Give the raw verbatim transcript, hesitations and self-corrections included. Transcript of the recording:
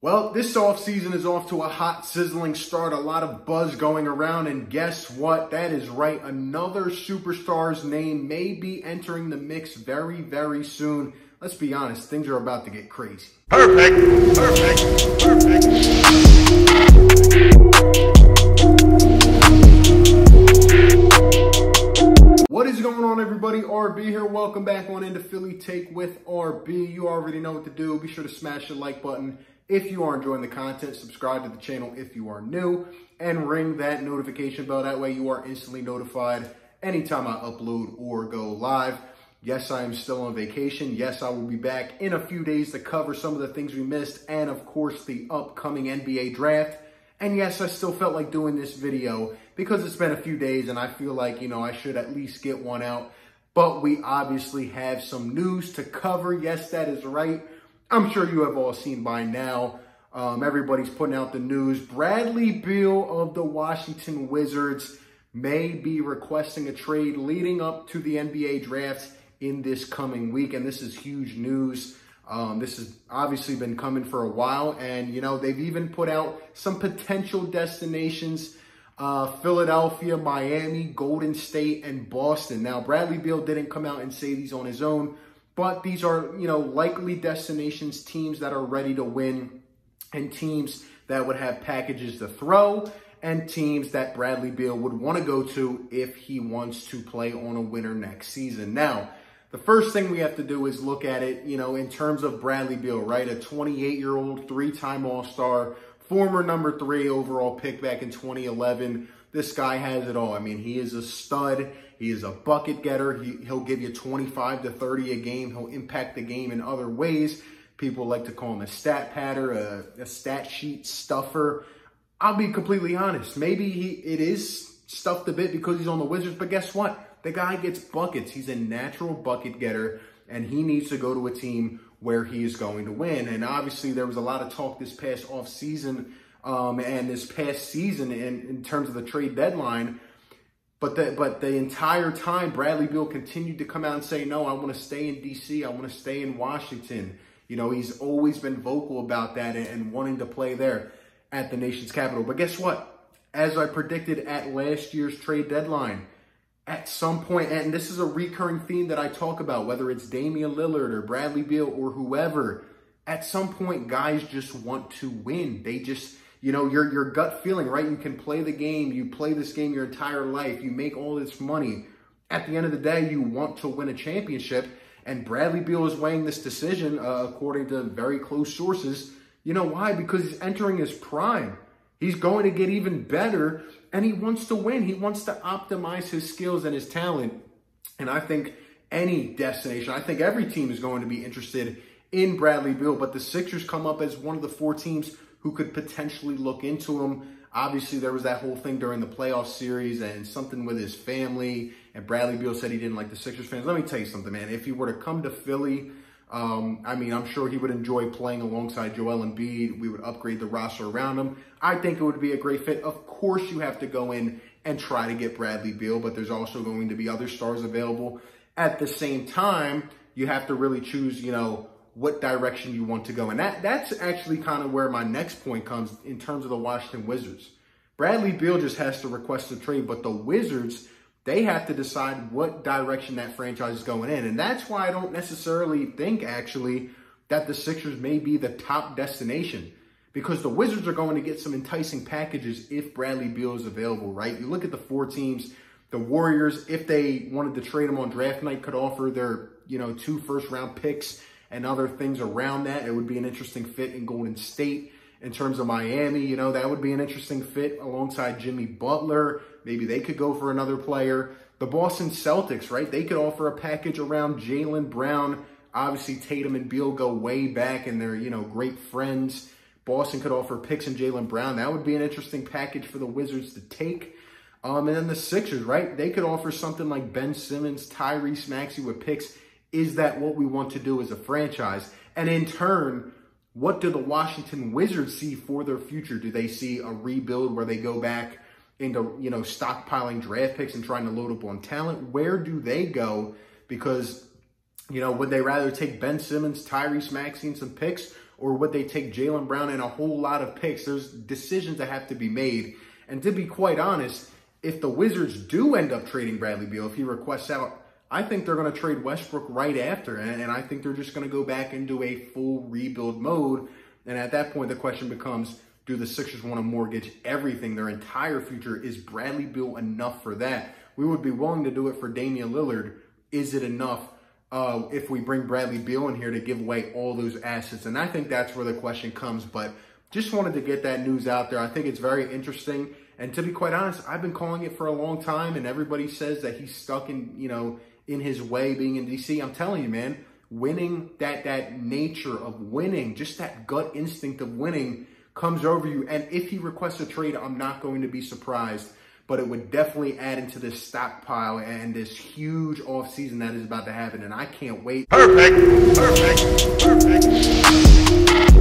Well, this offseason is off to a hot, sizzling start. A lot of buzz going around, and guess what? That is right. Another superstar's name may be entering the mix very, very soon. Let's be honest, things are about to get crazy. Perfect, perfect, perfect. What is going on, everybody? R B here. Welcome back on into Philly Take with R B. You already know what to do. Be sure to smash the like button if you are enjoying the content. Subscribe to the channel if you are new, and ring that notification bell. That way you are instantly notified anytime I upload or go live. Yes, I am still on vacation. Yes, I will be back in a few days to cover some of the things we missed, and of course the upcoming N B A draft. And yes, I still felt like doing this video because it's been a few days and I feel like, you know, I should at least get one out. But we obviously have some news to cover. Yes, that is right. I'm sure you have all seen by now. Um, everybody's putting out the news. Bradley Beal of the Washington Wizards may be requesting a trade leading up to the N B A draft in this coming week. And this is huge news. Um, this has obviously been coming for a while. And, you know, they've even put out some potential destinations. Uh, Philadelphia, Miami, Golden State, and Boston. Now, Bradley Beal didn't come out and say these on his own. But these are, you know, likely destinations, teams that are ready to win, and teams that would have packages to throw, and teams that Bradley Beal would want to go to if he wants to play on a winner next season. Now, the first thing we have to do is look at it, you know, in terms of Bradley Beal, right? A twenty-eight-year-old, three-time All-Star, former number three overall pick back in twenty eleven. This guy has it all. I mean, he is a stud. He is a bucket getter. He, he'll give you twenty-five to thirty a game. He'll impact the game in other ways. People like to call him a stat padder, a, a stat sheet stuffer. I'll be completely honest. Maybe he it is stuffed a bit because he's on the Wizards, but guess what? The guy gets buckets. He's a natural bucket getter, and he needs to go to a team where he is going to win. And obviously, there was a lot of talk this past offseason um, and this past season in, in terms of the trade deadline. But the, but the entire time, Bradley Beal continued to come out and say, no, I want to stay in D C. I want to stay in Washington. You know, he's always been vocal about that and, and wanting to play there at the nation's capital. But guess what? As I predicted at last year's trade deadline, at some point, and this is a recurring theme that I talk about, whether it's Damian Lillard or Bradley Beal or whoever, at some point, guys just want to win. They just, you know, your, your gut feeling, right? You can play the game. You play this game your entire life. You make all this money. At the end of the day, you want to win a championship. And Bradley Beal is weighing this decision, uh, according to very close sources. You know why? Because he's entering his prime. He's going to get even better, and he wants to win. He wants to optimize his skills and his talent. And I think any destination, I think every team is going to be interested in Bradley Beal, but the Sixers come up as one of the four teams who could potentially look into him. Obviously, there was that whole thing during the playoff series and something with his family, and Bradley Beal said he didn't like the Sixers fans. Let me tell you something, man. If he were to come to Philly, Um, I mean, I'm sure he would enjoy playing alongside Joel Embiid. We would upgrade the roster around him. I think it would be a great fit. Of course, you have to go in and try to get Bradley Beal, but there's also going to be other stars available. At the same time, you have to really choose, you know, what direction you want to go. And that that's actually kind of where my next point comes in terms of the Washington Wizards. Bradley Beal just has to request a trade, but the Wizards, they have to decide what direction that franchise is going in. And that's why I don't necessarily think, actually, that the Sixers may be the top destination. Because the Wizards are going to get some enticing packages if Bradley Beal is available, right? You look at the four teams. The Warriors, if they wanted to trade him on draft night, could offer their, you know, two first-round picks and other things around that. It would be an interesting fit in Golden State. In terms of Miami, you know, that would be an interesting fit alongside Jimmy Butler. Maybe they could go for another player. The Boston Celtics, right? They could offer a package around Jaylen Brown. Obviously, Tatum and Beal go way back and they're, you know, great friends. Boston could offer picks and Jaylen Brown. That would be an interesting package for the Wizards to take. Um, and then the Sixers, right? They could offer something like Ben Simmons, Tyrese Maxey with picks. Is that what we want to do as a franchise? And in turn, what do the Washington Wizards see for their future? Do they see a rebuild where they go back into, you know, stockpiling draft picks and trying to load up on talent? Where do they go? Because, you know, would they rather take Ben Simmons, Tyrese Maxey, and some picks? Or would they take Jaylen Brown and a whole lot of picks? There's decisions that have to be made. And to be quite honest, if the Wizards do end up trading Bradley Beal, if he requests out, I think they're going to trade Westbrook right after. And, and I think they're just going to go back into a full rebuild mode. And at that point, the question becomes, do the Sixers want to mortgage everything, their entire future? Is Bradley Beal enough for that? We would be willing to do it for Damian Lillard. Is it enough uh, if we bring Bradley Beal in here to give away all those assets? And I think that's where the question comes. But just wanted to get that news out there. I think it's very interesting. And to be quite honest, I've been calling it for a long time. And everybody says that he's stuck in, you know, in his way being in D C. I'm telling you, man, winning, that, that nature of winning, just that gut instinct of winning comes over you. And if he requests a trade, I'm not going to be surprised. But it would definitely add into this stockpile and this huge offseason that is about to happen. And I can't wait. Perfect. Perfect. Perfect.